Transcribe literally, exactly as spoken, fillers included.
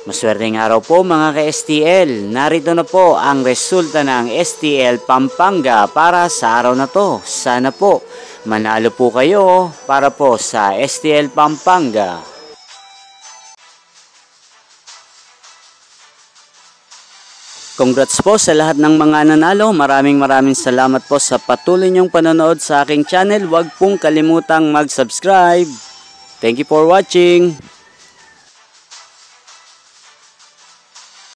Maswerteng araw po mga ka-S T L. Narito na po ang resulta ng S T L Pampanga para sa araw na to. Sana po manalo po kayo para po sa S T L Pampanga. Congrats po sa lahat ng mga nanalo. Maraming maraming salamat po sa patuloy niyong panonood sa aking channel. Huwag pong kalimutang mag-subscribe. Thank you for watching.